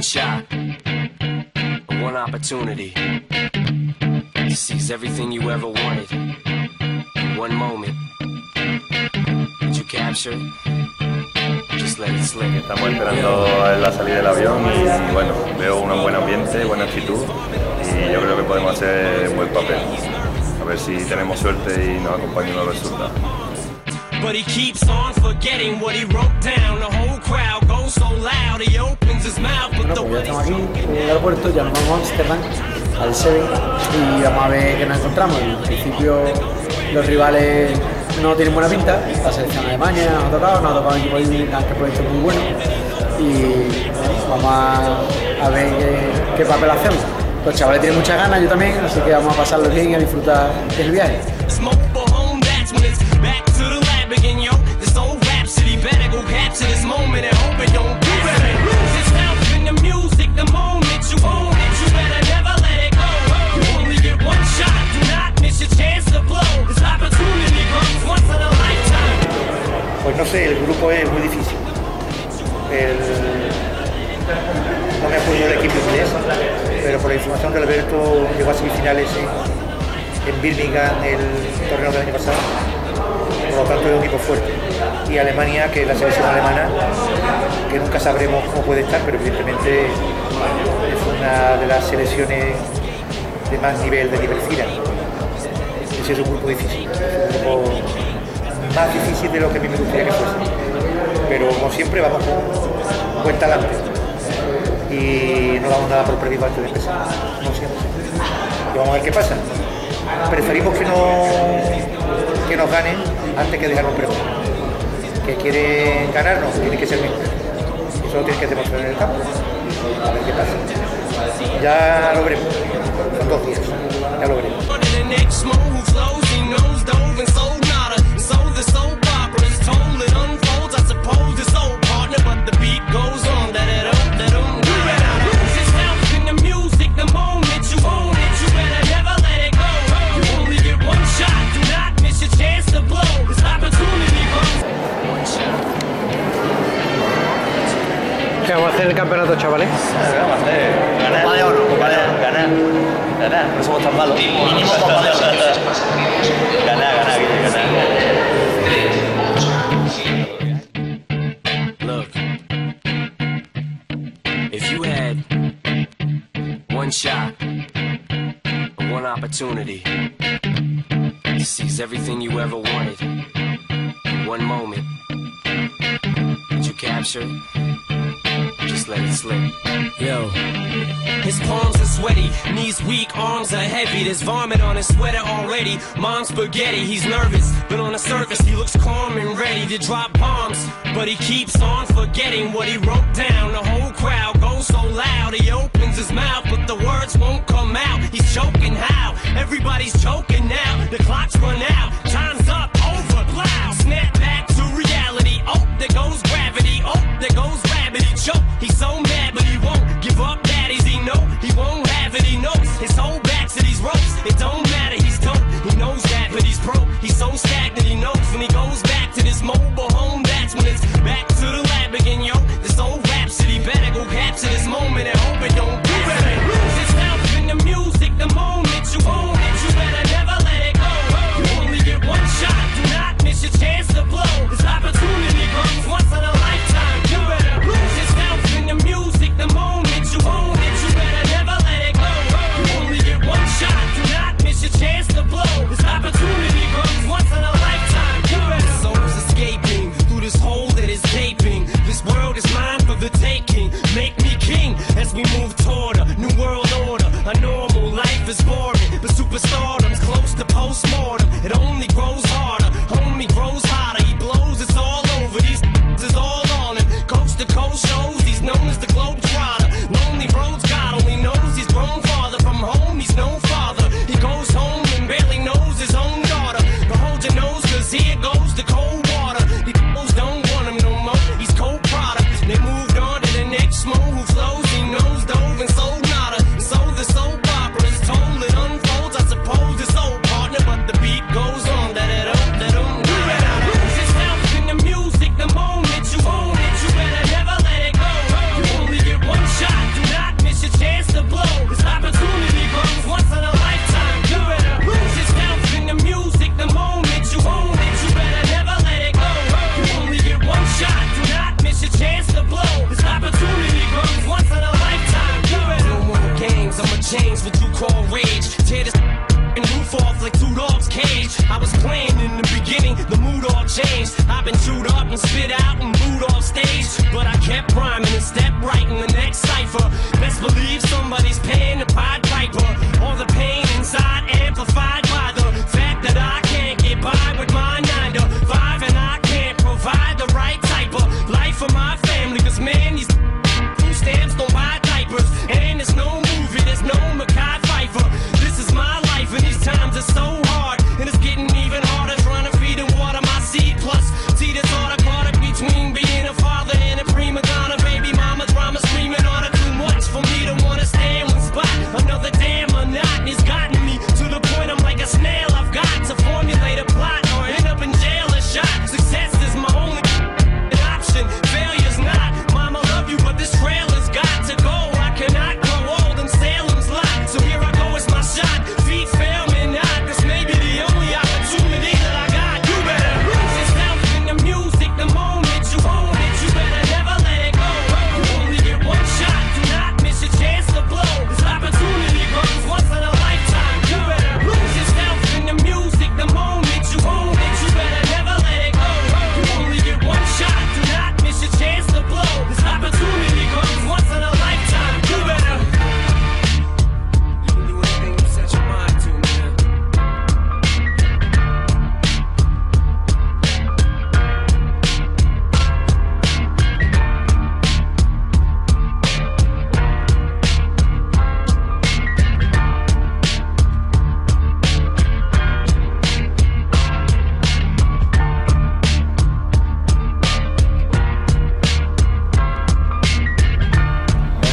One shot, one opportunity to seize everything you ever wanted. One moment that you capture, just let it slip. Estamos esperando la salida del avión y bueno, veo un buen ambiente, buena actitud y yo creo que podemos hacer un buen papel. A ver si tenemos suerte y nos acompañan los resultados. But he keeps on forgetting what he wrote down. The whole crowd goes so loud, he opens his mouth. Bueno, pues ya estamos aquí en el aeropuerto, ya nos vamos a Amsterdam, al Seven, y vamos a ver qué nos encontramos. En principio los rivales no tienen buena pinta, la selección de Alemania nos ha tocado un equipo que proyecto muy bueno y vamos a ver qué papel hacemos. Los chavales tienen muchas ganas, yo también, así que vamos a pasarlo bien y a disfrutar del viaje. Pues no sé, el grupo es muy difícil. No me acuerdo del equipo inglés, pero por la información de Alberto llegó a semifinales en Birmingham el torneo del año pasado. Por lo tanto es un equipo fuerte. Y Alemania, que es la selección alemana, que nunca sabremos cómo puede estar, pero evidentemente es una de las selecciones de más nivel FINA. Ese es un grupo difícil, es un grupo más difícil de lo que a mí me gustaría que fuese. Pero como siempre vamos con buen talante y no damos nada por perdido antes de empezar, como siempre. Y vamos a ver qué pasa. Preferimos que nos ganen antes que dejarnos preguntar. Que quieren ganarnos, tiene que ser mejor. Eso lo tienen que demostrar en el campo. A ver qué pasa. Ya lo veremos. Son 2 días. Ya lo veremos. ¿Qué vamos a hacer en el campeonato, chavales? ¿Qué vamos a hacer? Ganar. Copa de oro, copa de oro. Ganar. No somos tan malos. Ganar, Look, if you had one shot, one opportunity to seize everything you ever wanted, one moment that you captured, just let it slip. Yo, his palms are sweaty, knees weak, arms are heavy. There's vomit on his sweater already. Mom's spaghetti, he's nervous, but on the surface he looks calm and ready to drop bombs. But he keeps on forgetting what he wrote down. The whole crowd goes so loud, he opens his mouth, but the words won't come out. He's choking how? Everybody's choking now. The clock's run out, time's up, over, loud. Snap back to reality. Oh, there goes gravity. Oh, there goes rabbit. He choke. He's so mad, but he won't give up. Daddies, he know he won't have it. He knows his whole back to these ropes. It don't matter. He's dope. He knows that, but he's pro. He's so stagnant. He knows when he goes back to this mobile home. That's when it's back to the lab again, yo. This old rhapsody better go capture this moment and hope it don't do better. Lose yourself in the music. The moment you own it, you better never let it go. You only get one shot. Do not miss your chance to blow. This opportunity comes once in a lifetime. You better lose yourself in the music. The moment you own it, you better never let it go. You only get one shot. Do not miss your chance to blow. This opportunity comes once in a lifetime. You better. Soul's escaping through this hole that is gaping. This world is mine for the taking. Make me king as we move toward a new world order. A normal life is boring, but superstardom's close to postmortem. It only grows harder, homie grows hotter. He blows, it's all over. These is all on him. Coast to coast shows, he's known as the Globetrotter. Lonely roads, God only knows he's grown farther from home. He's no father. He goes home and barely knows his own daughter. But hold your nose, cause here goes the cold water. These fools don't want him no more. He's cold product. They moved on to the next.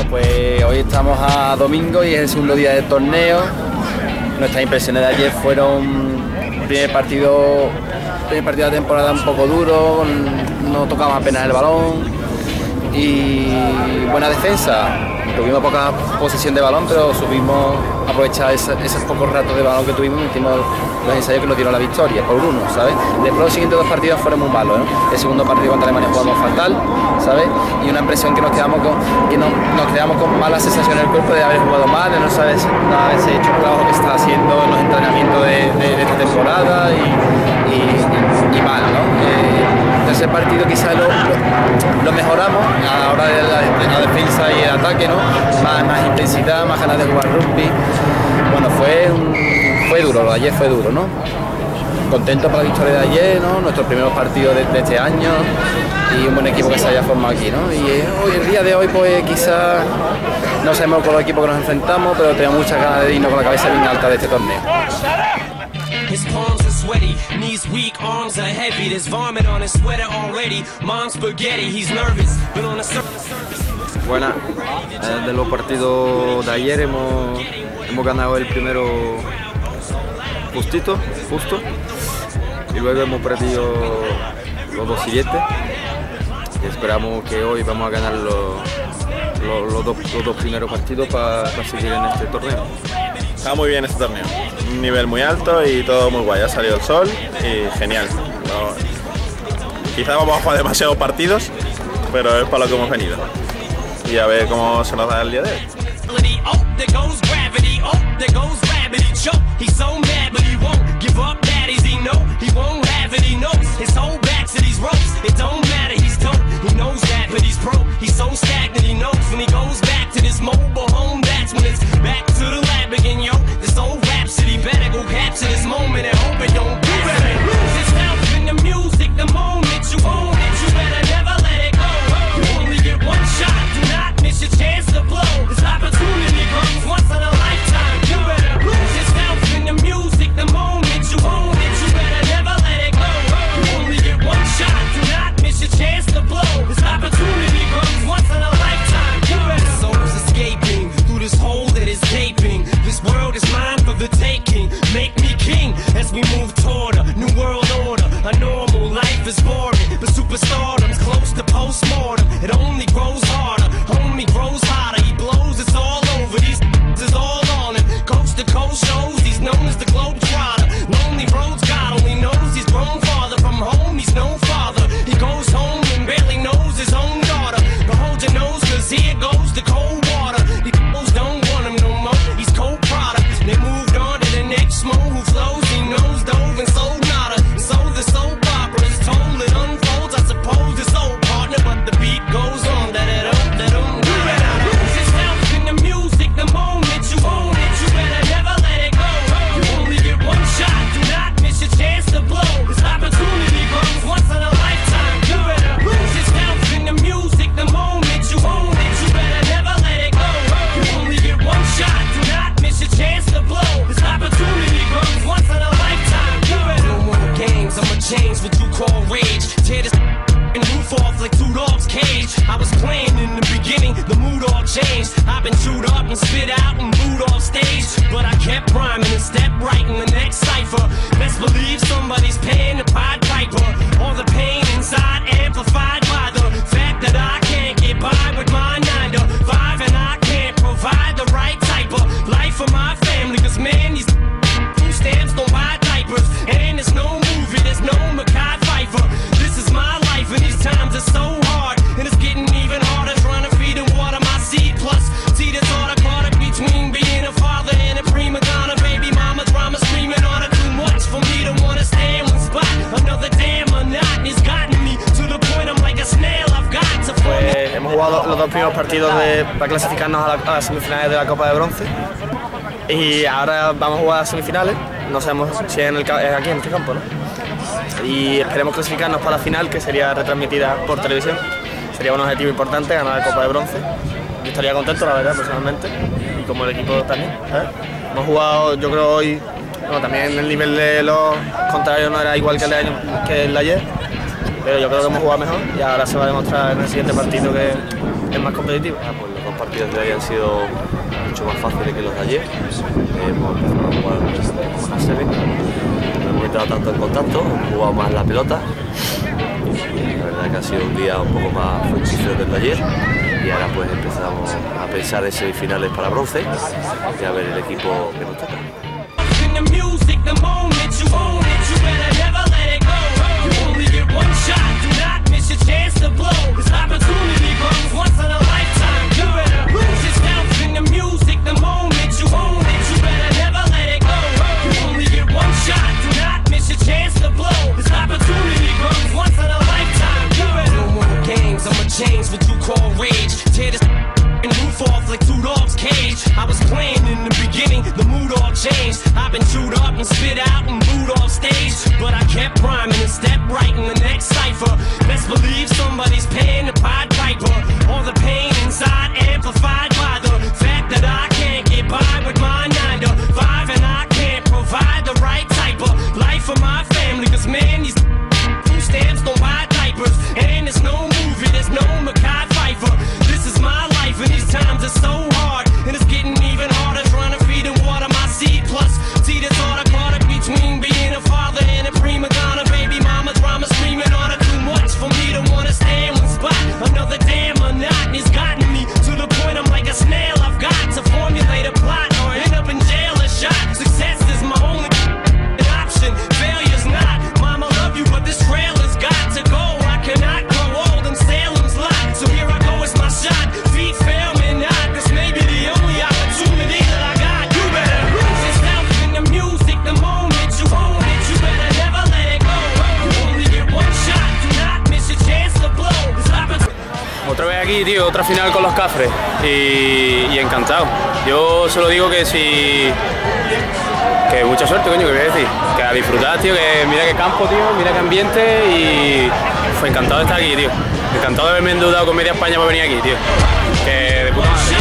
pues hoy estamos a domingo y es el segundo día del torneo. Nuestras impresiones de ayer fueron primer partido de la temporada un poco duro, no tocamos apenas el balón y buena defensa. Tuvimos poca posesión de balón, pero supimos aprovechar esos pocos ratos de balón que tuvimos y metimos los ensayos que nos dieron la victoria, por 1, ¿sabes? Después los siguientes 2 partidos fueron muy malos, ¿no? El segundo partido contra Alemania jugamos fatal, ¿sabes? Y una impresión que nos quedamos con malas sensaciones en el cuerpo de haber jugado mal, de no haberse hecho el trabajo que se está haciendo en los entrenamientos de esta temporada y mal, ¿no? El tercer partido quizás lo mejoramos a la hora de la defensa y el ataque, ¿no? Más intensidad, más ganas de jugar rugby. Bueno, fue duro, lo de ayer fue duro, ¿no? Contento por la victoria de ayer, ¿no? Nuestros primeros partidos de este año y un buen equipo que se haya formado aquí, ¿no? Y hoy, el día de hoy, pues quizás no sabemos con los equipos que nos enfrentamos, pero tenemos muchas ganas de irnos con la cabeza bien alta de este torneo. His palms are sweaty, knees weak, arms are heavy. There's vomit on his sweater already. Mom's spaghetti, he's nervous, but on the surface. Buena, de los partidos de ayer hemos ganado el primero justo, y luego hemos perdido los 2 siguientes. Y esperamos que hoy vamos a ganar los dos primeros partidos para seguir en este torneo. Está muy bien este torneo, un nivel muy alto y todo muy guay, ha salido el sol y genial. Quizá vamos a jugar demasiados partidos, pero es para lo que hemos venido. Y a ver cómo se nos da el día de hoy. Los 2 primeros partidos para clasificarnos a las semifinales de la Copa de Bronce y ahora vamos a jugar a las semifinales, no sabemos si es aquí en este campo, ¿no? Y esperemos clasificarnos para la final, que sería retransmitida por televisión. Sería un objetivo importante, ganar la Copa de Bronce. Yo estaría contento, la verdad, personalmente, y como el equipo también, ¿sabes? Hemos jugado, yo creo hoy, bueno, también el nivel de los contrarios no era igual que el de ayer, pero yo creo que hemos jugado mejor y ahora se va a demostrar en el siguiente partido que es más competitivo. Pues los dos partidos de hoy han sido mucho más fáciles que los de ayer. Hemos empezado a jugar más serie, no hemos entrado tanto en contacto, hemos jugado más la pelota y la verdad que ha sido un día un poco más fructífero del de ayer y ahora pues empezamos a pensar en semifinales para bronce y a ver el equipo que nos toca. Change what you call rage. Tear this roof off like two dogs' cage. I was playing in the beginning, the mood all changed. I've been chewed up and spit out and booed off stage, but I kept rhyming and stepped right in the next cipher. Best believe somebody's paying the Pied Piper. All the pain inside amplified by the fact that I can't get by with my 9 to 5 and I can't provide the right type of life for my family. Cause man, these food stamps don't buy diapers, and there's no movie, there's no Mackay Pfeiffer. This is my life and these times are so hard, and it's getting even harder trying to feed and water my seed. Plus, see this all caught up between being a father and a prima donna. Baby mama drama screaming on her too much for me to wanna stay in one spot. Another damn monotony's gotten me to the point I'm like a snail. I've got to formulate a plot or end up in jail or shot. Success is my only option, failure's not. Mama love you, but this trail has got to go. I cannot grow old and Salem's locked, so here I go, it's my shot. Feet fail me not, this may be the only opportunity that I got. You better lose yourself in the music the moment you own it. You better never let it go. You only get one shot, do not miss your chance to blow. Otra vez aquí, tío, otra final con los Cafres y encantado. Yo solo digo que si... que mucha suerte, coño, que voy a decir. Que a disfrutar, tío, que mira qué campo, tío, mira qué ambiente y... fue encantado de estar aquí, tío. Encantado de haberme endeudado con media España para venir aquí, tío. Que de puta madre.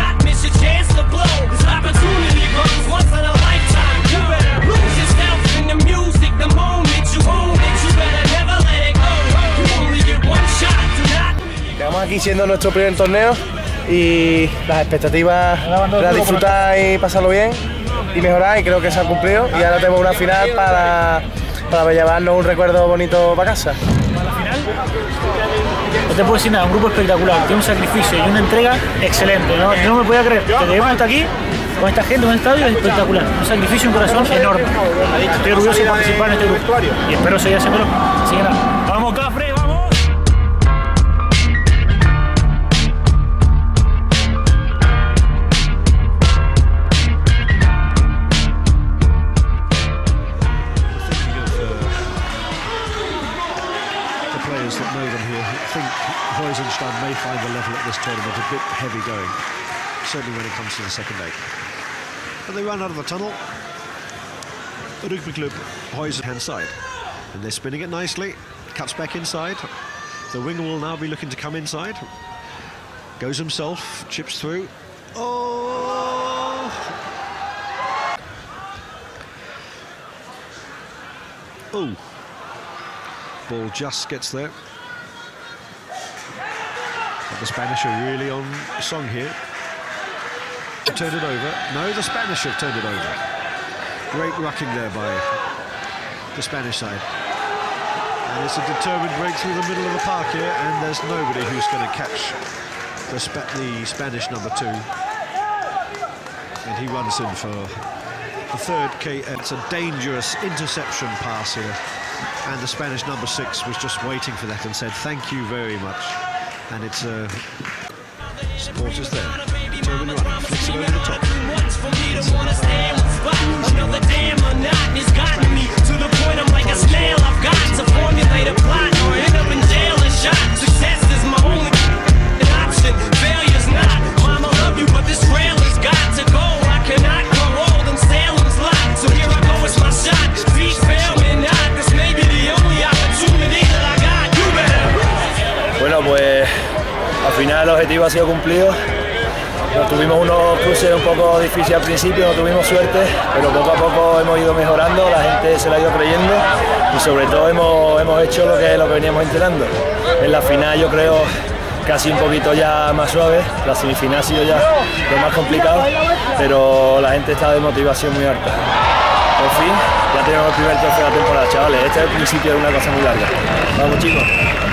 Quedamos aquí siendo nuestro primer torneo y las expectativas era disfrutar y pasarlo bien y mejorar, y creo que se ha cumplido, y ahora tenemos una final para llevarnos un recuerdo bonito para casa. La final, no te puedo decir nada, un grupo espectacular, tiene un sacrificio y una entrega excelente, ¿no? Yo no me podía creer que lleguemos hasta aquí con esta gente, con el estadio, es espectacular, un sacrificio y un corazón enorme. Estoy orgulloso de participar en este grupo y espero seguir haciéndolo. Así que nada, ¡vamos Cafre, vamos! That know them here think Heusenstamm may find the level at this tournament a bit heavy going, certainly when it comes to the second leg. But they run out of the tunnel. Rugby Club Heusen hand side, and they're spinning it nicely. Cuts back inside. The winger will now be looking to come inside. Goes himself, chips through. Oh! Oh! Ball just gets there. But the Spanish are really on song here. Turned it over. No, the Spanish have turned it over. Great rucking there by the Spanish side. And it's a determined break through the middle of the park here, and there's nobody who's going to catch the Spanish number 2. And he runs in for the third K. It's a dangerous interception pass here. And the Spanish number 6 was just waiting for that and said thank you very much. And it's supporters there. Determined running, flicks it over the top. Another damn monotony's gotten me to the point I'm like a snail. I've got to formulate a plot or end up in jail and shot. Success is my only option, failure's not. Mama love you, but this trail has got to go. I cannot grow old and Salem's locked, so here I go, it's my shot. Feet fail me not, this may be the only opportunity that I got. You better. Bueno, pues al final el objetivo ha sido cumplido. Nos tuvimos unos cruces un poco difíciles al principio, no tuvimos suerte, pero poco a poco hemos ido mejorando, la gente se la ha ido creyendo y sobre todo hemos hecho lo que veníamos entrenando. En la final yo creo casi un poquito ya más suave. La semifinal ha sido ya lo más complicado, pero la gente está de motivación muy alta. Por fin, ya tenemos el primer trofeo de la temporada, chavales. Este es el principio de una cosa muy larga. Vamos, chicos.